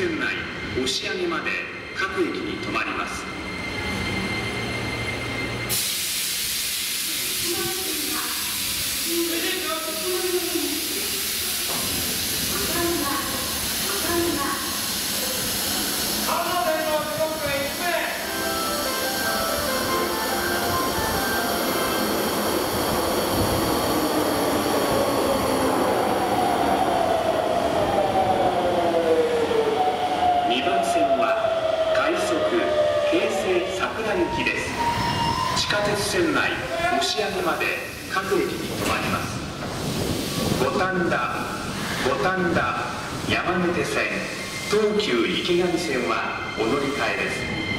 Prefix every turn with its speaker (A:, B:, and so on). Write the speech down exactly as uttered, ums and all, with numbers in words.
A: 線内押上まで各駅に停まります。地下鉄線内押上まで各駅に停まります。五反田、五反田、山手線、東急池上線はお乗り換えです。